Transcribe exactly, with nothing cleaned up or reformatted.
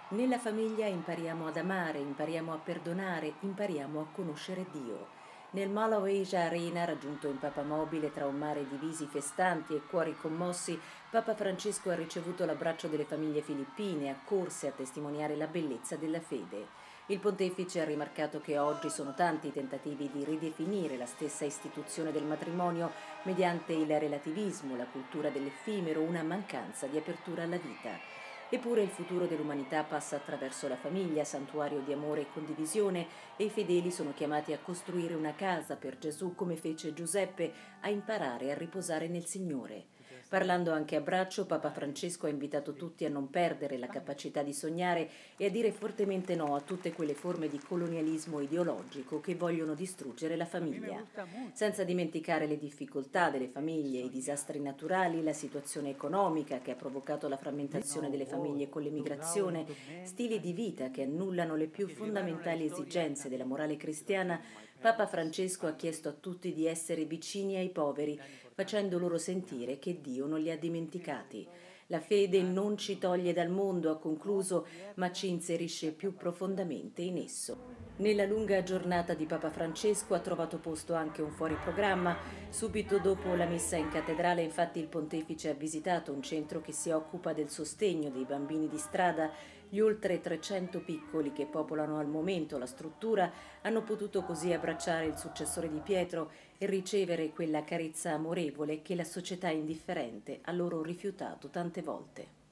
Nella famiglia impariamo ad amare, impariamo a perdonare, impariamo a conoscere Dio. Nel Malawi Arena, raggiunto in papamobile tra un mare di visi festanti e cuori commossi, Papa Francesco ha ricevuto l'abbraccio delle famiglie filippine, accorse a testimoniare la bellezza della fede. Il pontefice ha rimarcato che oggi sono tanti i tentativi di ridefinire la stessa istituzione del matrimonio mediante il relativismo, la cultura dell'effimero, una mancanza di apertura alla vita. Eppure il futuro dell'umanità passa attraverso la famiglia, santuario di amore e condivisione, e i fedeli sono chiamati a costruire una casa per Gesù come fece Giuseppe, a imparare a riposare nel Signore. Parlando anche a braccio, Papa Francesco ha invitato tutti a non perdere la capacità di sognare e a dire fortemente no a tutte quelle forme di colonialismo ideologico che vogliono distruggere la famiglia. Senza dimenticare le difficoltà delle famiglie, i disastri naturali, la situazione economica che ha provocato la frammentazione delle famiglie con l'emigrazione, stili di vita che annullano le più fondamentali esigenze della morale cristiana, Papa Francesco ha chiesto a tutti di essere vicini ai poveri, facendo loro sentire che Dio non li ha dimenticati. La fede non ci toglie dal mondo, ha concluso, ma ci inserisce più profondamente in esso. Nella lunga giornata di Papa Francesco ha trovato posto anche un fuoriprogramma. Subito dopo la messa in cattedrale, infatti, il pontefice ha visitato un centro che si occupa del sostegno dei bambini di strada. Gli oltre trecento piccoli che popolano al momento la struttura hanno potuto così abbracciare il successore di Pietro e ricevere quella carezza amorevole che la società indifferente ha loro rifiutato tante volte.